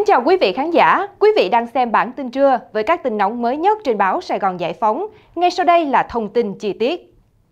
chào quý vị khán giả, quý vị đang xem bản tin trưa với các tin nóng mới nhất trên báo Sài Gòn Giải Phóng. Ngay sau đây là thông tin chi tiết.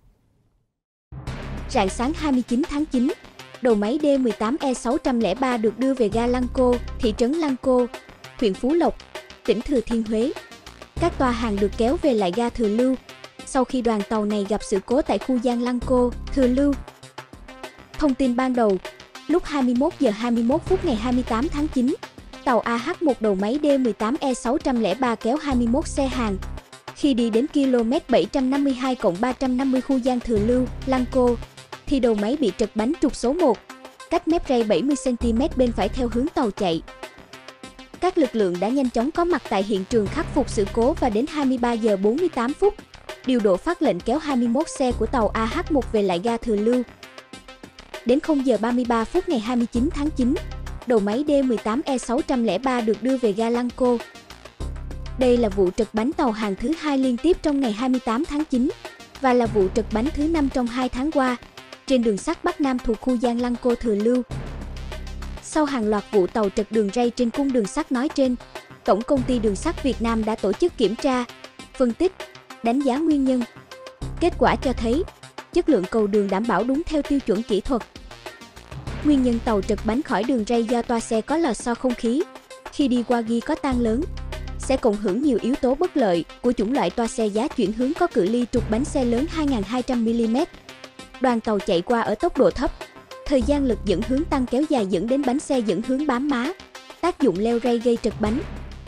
Rạng sáng 29 tháng 9, đầu máy D18E603 được đưa về ga Lăng Cô, thị trấn Lăng Cô, huyện Phú Lộc, tỉnh Thừa Thiên Huế. Các toa hàng được kéo về lại ga Thừa Lưu sau khi đoàn tàu này gặp sự cố tại khu gian Lăng Cô, Thừa Lưu. Thông tin ban đầu, lúc 21 giờ 21 phút ngày 28 tháng 9, tàu AH1 đầu máy D18E603 kéo 21 xe hàng. Khi đi đến km 752+350 khu gian Thừa Lưu, Lăng Cô, thì đầu máy bị trật bánh trục số 1, cách mép ray 70 cm bên phải theo hướng tàu chạy. Các lực lượng đã nhanh chóng có mặt tại hiện trường khắc phục sự cố và đến 23 giờ 48 phút, điều độ phát lệnh kéo 21 xe của tàu AH1 về lại ga Thừa Lưu. Đến 0 giờ 33 phút ngày 29 tháng 9, đầu máy D18E603 được đưa về ga Lăng Cô. Đây là vụ trật bánh tàu hàng thứ 2 liên tiếp trong ngày 28 tháng 9 và là vụ trật bánh thứ 5 trong 2 tháng qua trên đường sắt Bắc Nam thuộc khu gian Lăng Cô Thừa Lưu. Sau hàng loạt vụ tàu trật đường ray trên cung đường sắt nói trên, Tổng công ty Đường sắt Việt Nam đã tổ chức kiểm tra, phân tích, đánh giá nguyên nhân. Kết quả cho thấy, chất lượng cầu đường đảm bảo đúng theo tiêu chuẩn kỹ thuật. Nguyên nhân tàu trật bánh khỏi đường ray do toa xe có lò xo không khí, khi đi qua ghi có tang lớn, sẽ cộng hưởng nhiều yếu tố bất lợi của chủng loại toa xe giá chuyển hướng có cự ly trục bánh xe lớn 2.200mm. Đoàn tàu chạy qua ở tốc độ thấp, thời gian lực dẫn hướng tăng kéo dài dẫn đến bánh xe dẫn hướng bám má, tác dụng leo ray gây trật bánh.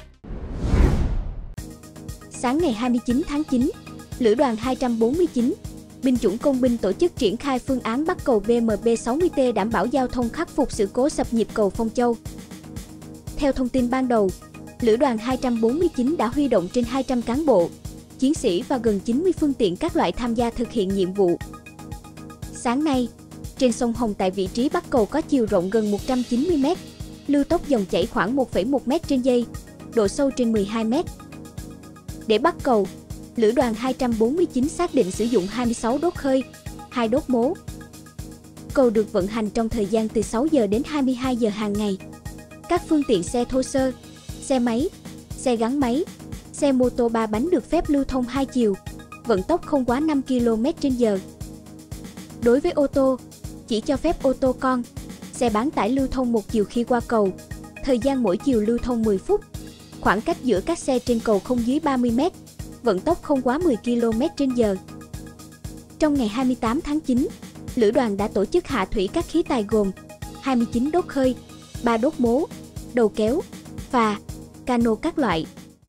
Sáng ngày 29 tháng 9, Lữ đoàn 249, binh chủng công binh tổ chức triển khai phương án bắt cầu BMB 60T đảm bảo giao thông khắc phục sự cố sập nhịp cầu Phong Châu. Theo thông tin ban đầu, Lữ đoàn 249 đã huy động trên 200 cán bộ, chiến sĩ và gần 90 phương tiện các loại tham gia thực hiện nhiệm vụ. Sáng nay, trên sông Hồng tại vị trí bắt cầu có chiều rộng gần 190m, lưu tốc dòng chảy khoảng 1,1m trên giây, độ sâu trên 12m. Để bắt cầu, Lữ đoàn 249 xác định sử dụng 26 đốt khơi, 2 đốt mố. Cầu được vận hành trong thời gian từ 6 giờ đến 22 giờ hàng ngày. Các phương tiện xe thô sơ, xe máy, xe gắn máy, xe mô tô 3 bánh được phép lưu thông 2 chiều, vận tốc không quá 5 km/h. Đối với ô tô, chỉ cho phép ô tô con, xe bán tải lưu thông một chiều khi qua cầu, thời gian mỗi chiều lưu thông 10 phút, khoảng cách giữa các xe trên cầu không dưới 30m, vận tốc không quá 10 km/h. Trong ngày 28 tháng 9, Lữ đoàn đã tổ chức hạ thủy các khí tài gồm 29 đốt khơi, 3 đốt mố, đầu kéo, phà, cano các loại.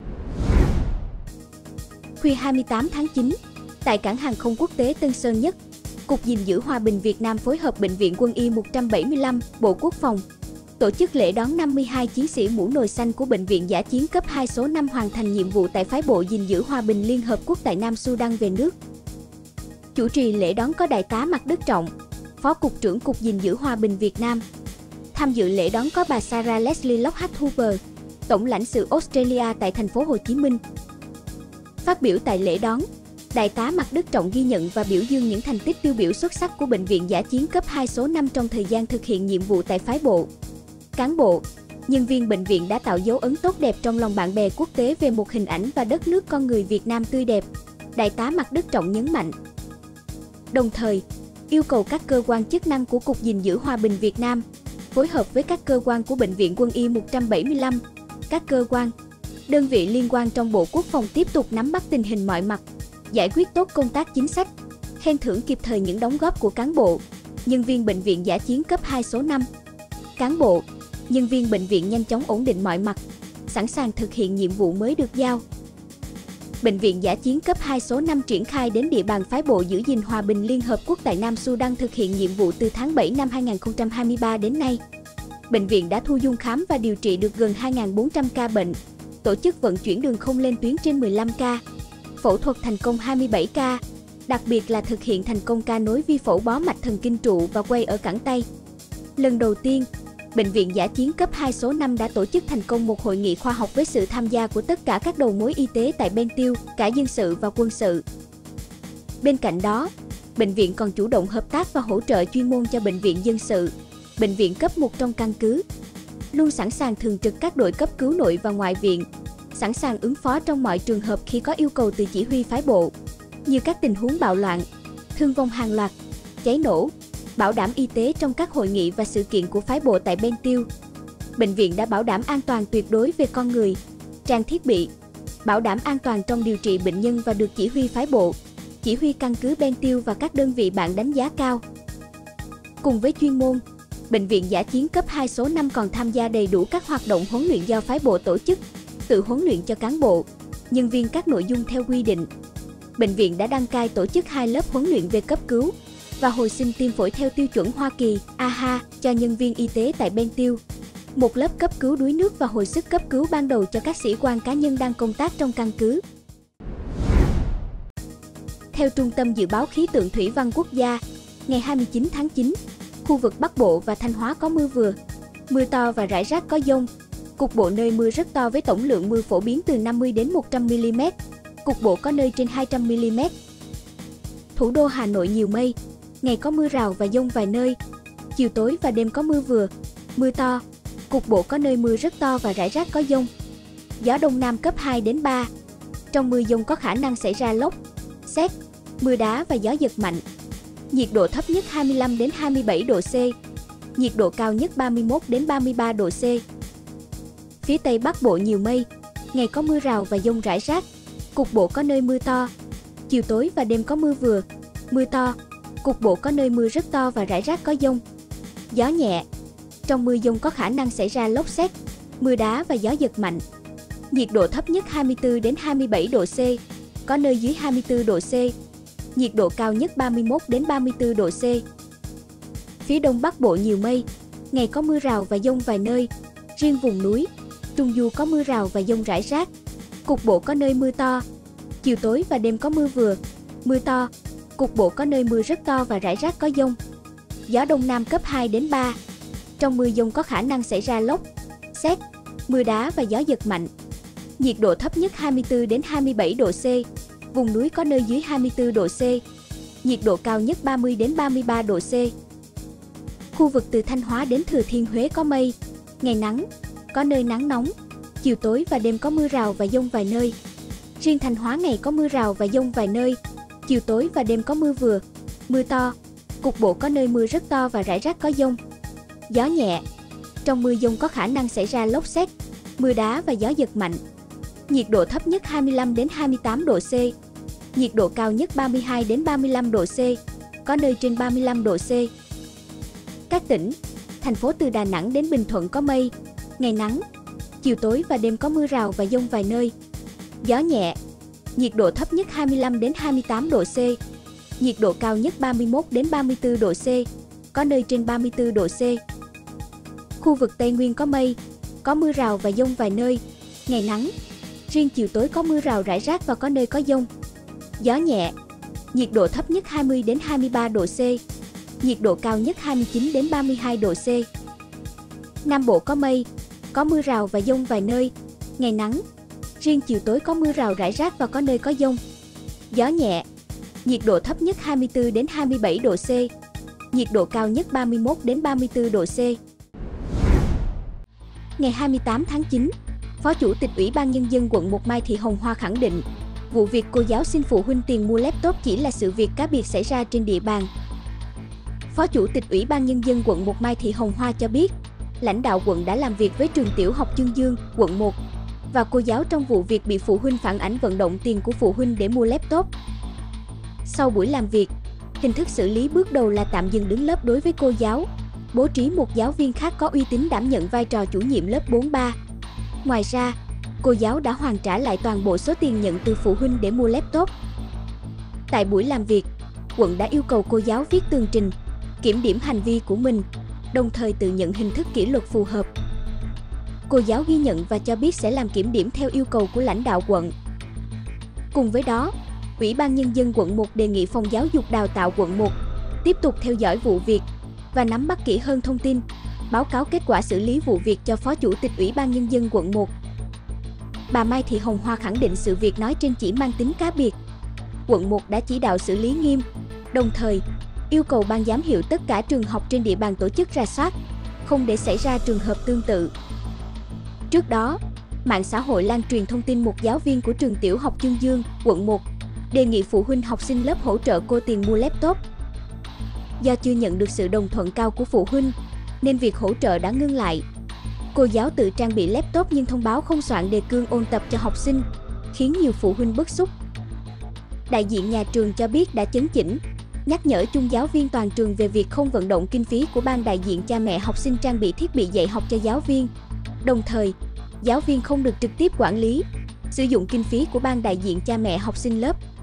Khuya 28 tháng 9, tại cảng hàng không quốc tế Tân Sơn Nhất, Cục gìn giữ hòa bình Việt Nam phối hợp Bệnh viện Quân y 175, Bộ Quốc phòng, tổ chức lễ đón 52 chiến sĩ mũ nồi xanh của Bệnh viện Dã chiến cấp 2 số 5 hoàn thành nhiệm vụ tại phái bộ gìn giữ hòa bình Liên Hợp Quốc tại Nam Sudan về nước. Chủ trì lễ đón có Đại tá Mạc Đức Trọng, Phó Cục trưởng Cục gìn giữ hòa bình Việt Nam. Tham dự lễ đón có bà Sarah Leslie Lockhart Hoover, Tổng lãnh sự Australia tại thành phố Hồ Chí Minh. Phát biểu tại lễ đón, Đại tá Mạc Đức Trọng ghi nhận và biểu dương những thành tích tiêu biểu xuất sắc của Bệnh viện Dã chiến cấp 2 số 5 trong thời gian thực hiện nhiệm vụ tại phái bộ. Cán bộ, nhân viên bệnh viện đã tạo dấu ấn tốt đẹp trong lòng bạn bè quốc tế về một hình ảnh và đất nước con người Việt Nam tươi đẹp, Đại tá Mạc Đức Trọng nhấn mạnh. Đồng thời, yêu cầu các cơ quan chức năng của Cục gìn giữ hòa bình Việt Nam phối hợp với các cơ quan của Bệnh viện Quân y 175, các cơ quan, đơn vị liên quan trong Bộ Quốc phòng tiếp tục nắm bắt tình hình mọi mặt, giải quyết tốt công tác chính sách, khen thưởng kịp thời những đóng góp của cán bộ, nhân viên Bệnh viện Dã chiến cấp 2 số 5. Cán bộ, nhân viên bệnh viện nhanh chóng ổn định mọi mặt, sẵn sàng thực hiện nhiệm vụ mới được giao. Bệnh viện Dã chiến cấp 2 số 5 triển khai đến địa bàn phái bộ giữ gìn hòa bình Liên Hợp Quốc tại Nam Sudan thực hiện nhiệm vụ từ tháng 7 năm 2023 đến nay. Bệnh viện đã thu dung khám và điều trị được gần 2.400 ca bệnh, tổ chức vận chuyển đường không lên tuyến trên 15 ca, phẫu thuật thành công 27 ca, đặc biệt là thực hiện thành công ca nối vi phẫu bó mạch thần kinh trụ và quay ở cẳng tay. Lần đầu tiên, Bệnh viện Dã chiến cấp 2 số 5 đã tổ chức thành công một hội nghị khoa học với sự tham gia của tất cả các đầu mối y tế tại bên Tiêu, cả dân sự và quân sự. Bên cạnh đó, bệnh viện còn chủ động hợp tác và hỗ trợ chuyên môn cho bệnh viện dân sự, bệnh viện cấp 1 trong căn cứ. luôn sẵn sàng thường trực các đội cấp cứu nội và ngoại viện, sẵn sàng ứng phó trong mọi trường hợp khi có yêu cầu từ chỉ huy phái bộ, như các tình huống bạo loạn, thương vong hàng loạt, cháy nổ, bảo đảm y tế trong các hội nghị và sự kiện của phái bộ tại Ben Tiêu. Bệnh viện đã bảo đảm an toàn tuyệt đối về con người, trang thiết bị, bảo đảm an toàn trong điều trị bệnh nhân và được chỉ huy phái bộ, chỉ huy căn cứ Ben Tiêu và các đơn vị bạn đánh giá cao. Cùng với chuyên môn, Bệnh viện Dã chiến cấp 2 số 5 còn tham gia đầy đủ các hoạt động huấn luyện do phái bộ tổ chức, tự huấn luyện cho cán bộ, nhân viên các nội dung theo quy định. Bệnh viện đã đăng cai tổ chức 2 lớp huấn luyện về cấp cứu và hồi sinh tim phổi theo tiêu chuẩn Hoa Kỳ AHA cho nhân viên y tế tại Ben Tiêu. Một lớp cấp cứu đuối nước và hồi sức cấp cứu ban đầu cho các sĩ quan cá nhân đang công tác trong căn cứ. Theo Trung tâm Dự báo Khí tượng Thủy văn Quốc gia, ngày 29 tháng 9, khu vực Bắc Bộ và Thanh Hóa có mưa vừa, mưa to và rải rác có dông. Cục bộ nơi mưa rất to với tổng lượng mưa phổ biến từ 50 đến 100 mm, cục bộ có nơi trên 200 mm. Thủ đô Hà Nội nhiều mây, ngày có mưa rào và dông vài nơi, chiều tối và đêm có mưa vừa, mưa to, cục bộ có nơi mưa rất to và rải rác có dông. Gió Đông Nam cấp 2 đến 3. Trong mưa dông có khả năng xảy ra lốc, sét, mưa đá và gió giật mạnh. Nhiệt độ thấp nhất 25 đến 27 độ C, nhiệt độ cao nhất 31 đến 33 độ C. Phía Tây Bắc Bộ nhiều mây, ngày có mưa rào và dông rải rác, cục bộ có nơi mưa to, chiều tối và đêm có mưa vừa, mưa to, cục bộ có nơi mưa rất to và rải rác có dông. Gió nhẹ, trong mưa dông có khả năng xảy ra lốc sét, mưa đá và gió giật mạnh. Nhiệt độ thấp nhất 24 đến 27 độ C, có nơi dưới 24 độ C. Nhiệt độ cao nhất 31 đến 34 độ C. Phía Đông Bắc Bộ nhiều mây, ngày có mưa rào và dông vài nơi, riêng vùng núi, Trung Du có mưa rào và dông rải rác, cục bộ có nơi mưa to, chiều tối và đêm có mưa vừa, mưa to, cục bộ có nơi mưa rất to và rải rác có dông. Gió Đông Nam cấp 2 đến 3. Trong mưa dông có khả năng xảy ra lốc, sét, mưa đá và gió giật mạnh. Nhiệt độ thấp nhất 24 đến 27 độ C, vùng núi có nơi dưới 24 độ C. Nhiệt độ cao nhất 30 đến 33 độ C. Khu vực từ Thanh Hóa đến Thừa Thiên Huế có mây, ngày nắng, có nơi nắng nóng, chiều tối và đêm có mưa rào và dông vài nơi. Riêng Thanh Hóa ngày có mưa rào và dông vài nơi, chiều tối và đêm có mưa vừa, mưa to, cục bộ có nơi mưa rất to và rải rác có dông. Gió nhẹ, trong mưa dông có khả năng xảy ra lốc sét, mưa đá và gió giật mạnh. Nhiệt độ thấp nhất 25 đến 28 độ C, nhiệt độ cao nhất 32 đến 35 độ C, có nơi trên 35 độ C. Các tỉnh, thành phố từ Đà Nẵng đến Bình Thuận có mây, ngày nắng, chiều tối và đêm có mưa rào và dông vài nơi. Gió nhẹ, nhiệt độ thấp nhất 25 đến 28 độ C, nhiệt độ cao nhất 31 đến 34 độ C, có nơi trên 34 độ C. Khu vực Tây Nguyên có mây, có mưa rào và dông vài nơi, ngày nắng, riêng chiều tối có mưa rào rải rác và có nơi có dông. Gió nhẹ, nhiệt độ thấp nhất 20 đến 23 độ C, nhiệt độ cao nhất 29 đến 32 độ C. Nam Bộ có mây, có mưa rào và dông vài nơi, ngày nắng, riêng chiều tối có mưa rào rải rác và có nơi có dông. Gió nhẹ, nhiệt độ thấp nhất 24 đến 27 độ C, nhiệt độ cao nhất 31 đến 34 độ C. Ngày 28 tháng 9, Phó Chủ tịch Ủy ban Nhân dân quận 1 Mai Thị Hồng Hoa khẳng định, vụ việc cô giáo xin phụ huynh tiền mua laptop chỉ là sự việc cá biệt xảy ra trên địa bàn. Phó Chủ tịch Ủy ban Nhân dân quận 1 Mai Thị Hồng Hoa cho biết, lãnh đạo quận đã làm việc với trường tiểu học Chương Dương, quận 1 và cô giáo trong vụ việc bị phụ huynh phản ánh vận động tiền của phụ huynh để mua laptop. Sau buổi làm việc, hình thức xử lý bước đầu là tạm dừng đứng lớp đối với cô giáo, bố trí một giáo viên khác có uy tín đảm nhận vai trò chủ nhiệm lớp 4-3. Ngoài ra, cô giáo đã hoàn trả lại toàn bộ số tiền nhận từ phụ huynh để mua laptop. Tại buổi làm việc, quận đã yêu cầu cô giáo viết tường trình, kiểm điểm hành vi của mình, đồng thời tự nhận hình thức kỷ luật phù hợp. Cô giáo ghi nhận và cho biết sẽ làm kiểm điểm theo yêu cầu của lãnh đạo quận. Cùng với đó, Ủy ban Nhân dân quận 1 đề nghị Phòng Giáo dục Đào tạo quận 1 tiếp tục theo dõi vụ việc và nắm bắt kỹ hơn thông tin, báo cáo kết quả xử lý vụ việc cho Phó Chủ tịch Ủy ban Nhân dân quận 1. Bà Mai Thị Hồng Hoa khẳng định sự việc nói trên chỉ mang tính cá biệt. Quận 1 đã chỉ đạo xử lý nghiêm, đồng thời yêu cầu ban giám hiệu tất cả trường học trên địa bàn tổ chức rà soát, không để xảy ra trường hợp tương tự. Trước đó, mạng xã hội lan truyền thông tin một giáo viên của trường tiểu học Chương Dương, quận 1, đề nghị phụ huynh học sinh lớp hỗ trợ cô tiền mua laptop. Do chưa nhận được sự đồng thuận cao của phụ huynh, nên việc hỗ trợ đã ngưng lại. Cô giáo tự trang bị laptop nhưng thông báo không soạn đề cương ôn tập cho học sinh, khiến nhiều phụ huynh bức xúc. Đại diện nhà trường cho biết đã chấn chỉnh, nhắc nhở chung giáo viên toàn trường về việc không vận động kinh phí của ban đại diện cha mẹ học sinh trang bị thiết bị dạy học cho giáo viên. Đồng thời, giáo viên không được trực tiếp quản lý, sử dụng kinh phí của ban đại diện cha mẹ học sinh lớp.